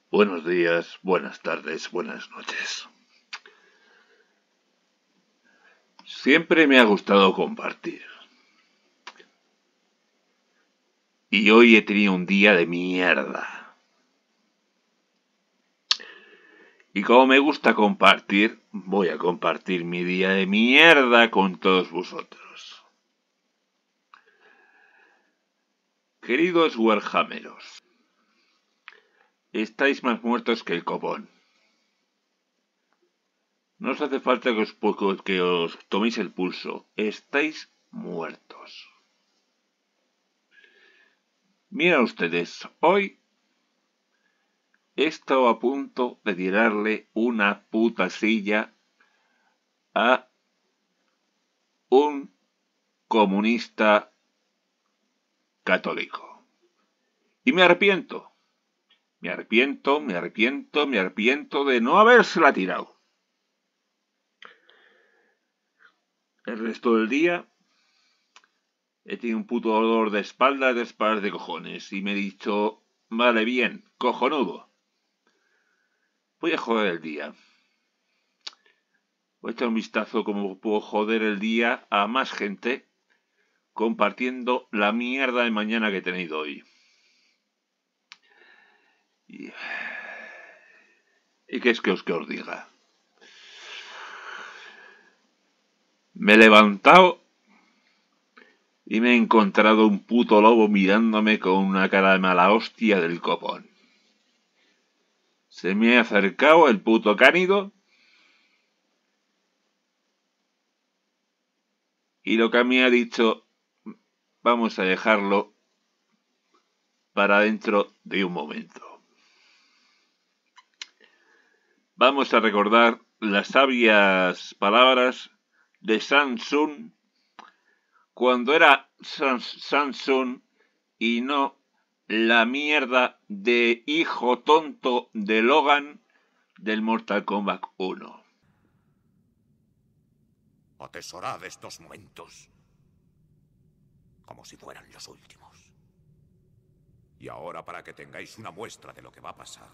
Buenos días, buenas tardes, buenas noches. Siempre me ha gustado compartir. Y hoy he tenido un día de mierda. Y como me gusta compartir, voy a compartir mi día de mierda con todos vosotros. Queridos Warhammeros, estáis más muertos que el copón. No os hace falta que os toméis el pulso. Estáis muertos. Miren ustedes, hoy he estado a punto de tirarle una puta silla a un comunista católico. Y me arrepiento. Me arrepiento de no habérsela tirado. El resto del día he tenido un puto dolor de espalda de cojones. Y me he dicho, vale, bien, cojonudo. Voy a joder el día. Voy a echar un vistazo como puedo joder el día a más gente compartiendo la mierda de mañana que he tenido hoy. ¿Y qué es que os diga? Me he levantado y me he encontrado un puto lobo mirándome con una cara de mala hostia del copón. Se me ha acercado el puto cánido y lo que me ha dicho, vamos a dejarlo para dentro de un momento. Vamos a recordar las sabias palabras de Samsung cuando era Samsung y no la mierda de hijo tonto de Logan del Mortal Kombat 1. Atesorad estos momentos como si fueran los últimos. Y ahora, para que tengáis una muestra de lo que va a pasar,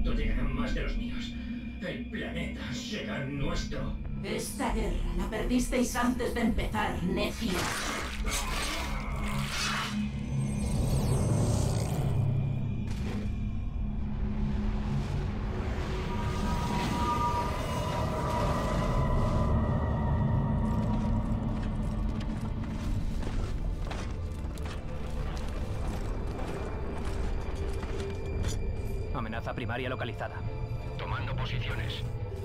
Pronto llegarán más de los míos. El planeta será nuestro. Esta guerra la perdisteis antes de empezar, necio. Amenaza primaria localizada. Tomando posiciones.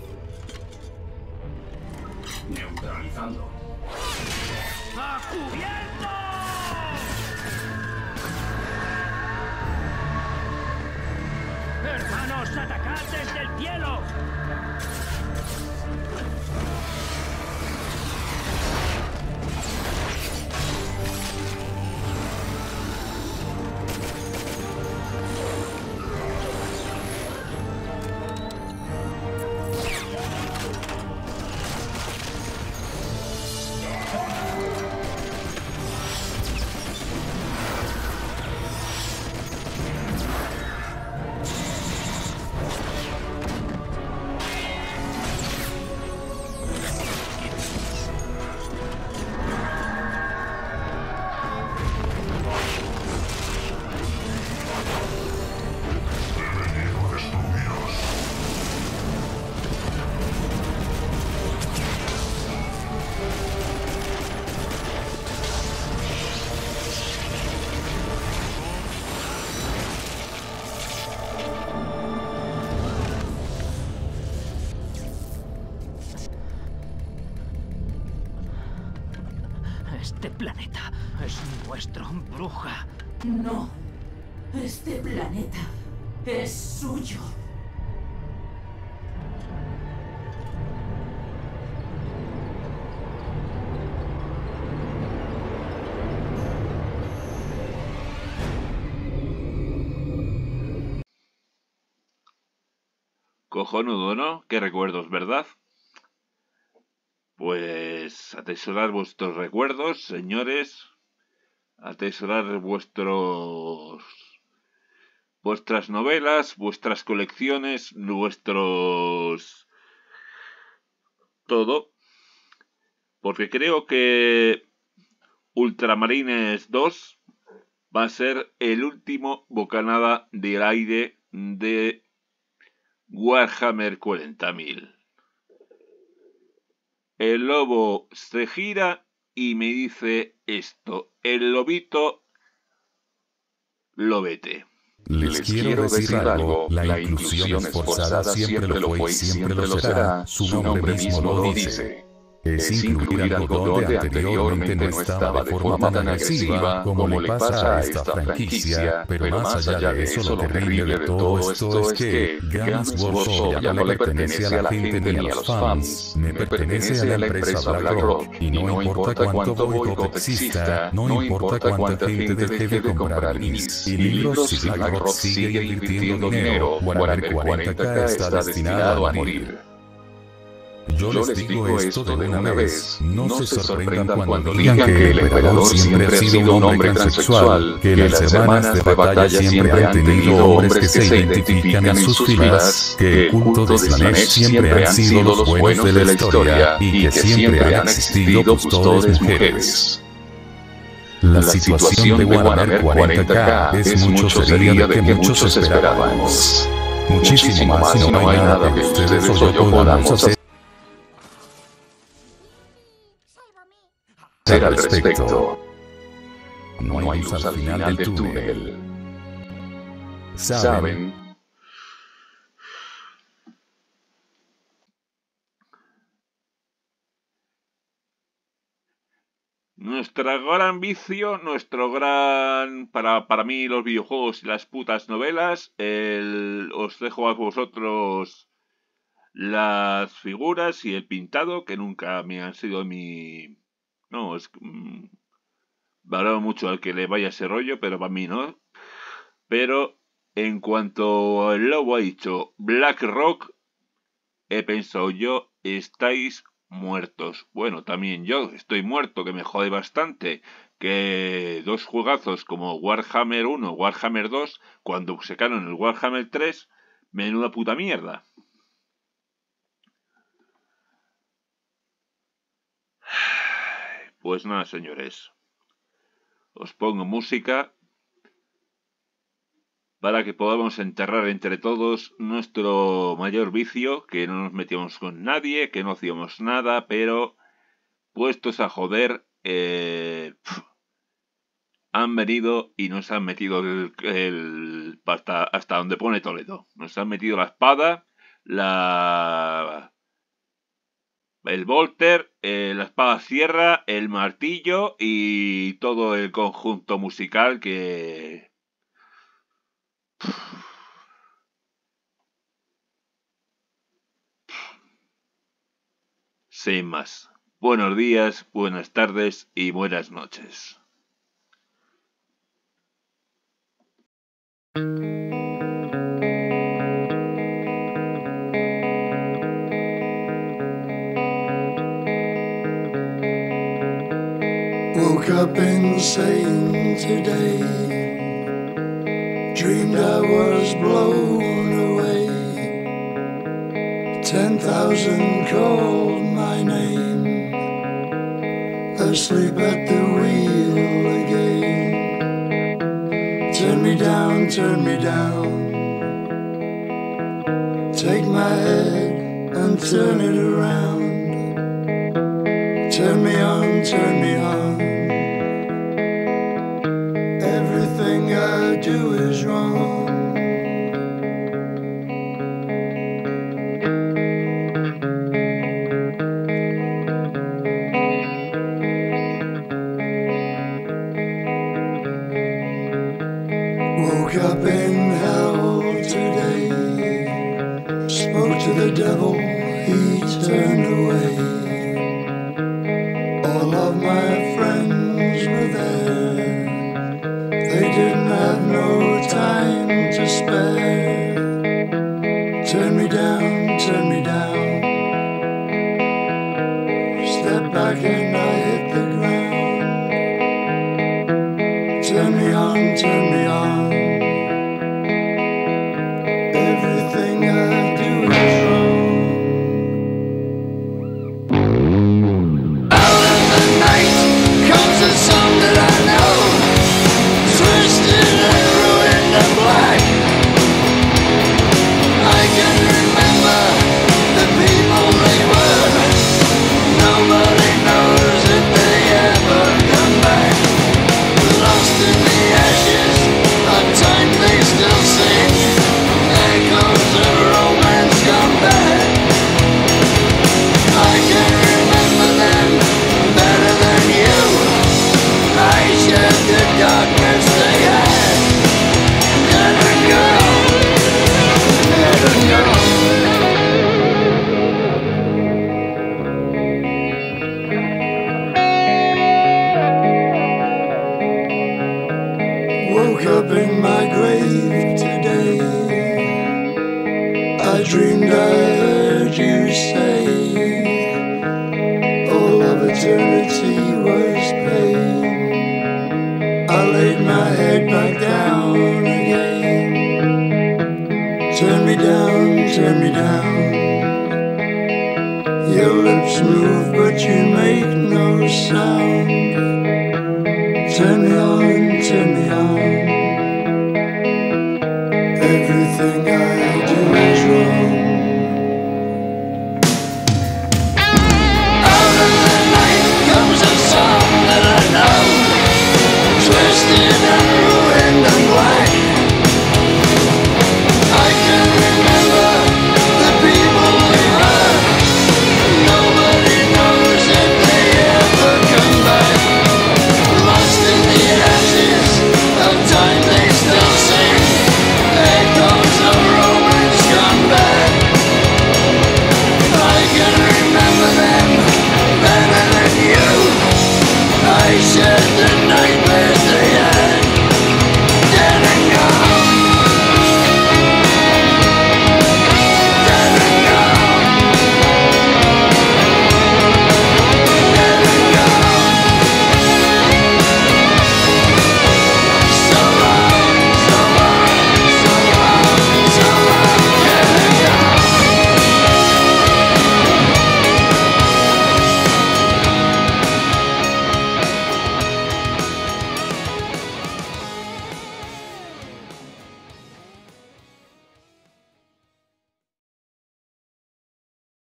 Neutralizando. ¡A cubierto! ¡Hermanos, atacad desde el cielo! Este planeta es nuestro, bruja. No. Este planeta es suyo. Cojonudo, ¿no? Qué recuerdos, ¿verdad? Pues atesorar vuestros recuerdos, señores. Atesorar vuestras novelas, vuestras colecciones, vuestros... todo. Porque creo que Ultramarines 2 va a ser el último bocanada del aire de Warhammer 40.000. El lobo se gira y me dice esto. El lobito lobete. Les quiero decir algo, la inclusión esforzada siempre lo fue y siempre lo será, su nombre mismo lo dice. Es incluir algo donde anteriormente no estaba de forma tan agresiva como le pasa a esta franquicia, pero más allá de eso lo terrible de todo esto es que Games Workshop ya no le pertenece a la gente ni a los fans, me pertenece a la empresa BlackRock, y no importa cuánto boicot exista, no importa cuánta gente deje de comprar minis y libros, si BlackRock sigue invirtiendo dinero, Warhammer 40K está destinado a morir. Yo les digo esto de una vez, no se sorprendan cuando digan que el emperador siempre ha sido un hombre transexual, que las hermanas de batalla siempre han tenido hombres que se identifican en sus filas, que el culto de Slanesh siempre han sido los buenos de la historia, y que siempre han existido custodias mujeres. La situación de Warhammer 40K es mucho sería de que muchos esperábamos. Muchísimo más y no hay nada que ustedes o yo podamos hacer al respecto. No hay luz al final del túnel. ¿Saben? Nuestra gran vicio, para mí los videojuegos y las putas novelas, os dejo a vosotros las figuras y el pintado, que nunca me han sido mi... No, valoro mucho al que le vaya ese rollo, pero para mí no. Pero en cuanto el lobo ha dicho BlackRock, he pensado yo, estáis muertos. Bueno, también yo estoy muerto, que me jode bastante. Que dos juegazos como Warhammer 1, Warhammer 2, cuando sacaron el Warhammer 3, Menuda puta mierda. Pues nada, señores. Os pongo música para que podamos enterrar entre todos nuestro mayor vicio, que no nos metíamos con nadie, que no hacíamos nada, pero puestos a joder, han venido y nos han metido hasta donde pone Toledo. Nos han metido la espada, el volter, la espada sierra, el martillo y todo el conjunto musical que... Sin más. Buenos días, buenas tardes y buenas noches. Woke up insane today. Dreamed I was blown away. 10,000 called my name. Asleep at the wheel again. Turn me down, turn me down. Take my head and turn it around. Turn me on, turn me on. Everything I do is wrong. Woke up in hell today. Spoke to the devil, he turned away. All of my friends were there. They didn't have no time to spare. Turn me down, turn me down. Step back and I hit the ground. Turn me on, turn me on. Everything I do is wrong. Out in the night comes a song that I know. Twisted and ruined and black. I can remember the people they were. Nobody knows if they ever come back. Lost in the ashes of time they still sing. Echoes of romance come back. I can remember them better than you. I shared the darkness they had. Let her go, let her go. Woke up in my grave today. I dreamed I heard you say all of eternity was pain. I laid my head back down again. Turn me down, turn me down. Your lips move but you make no sound. Turn me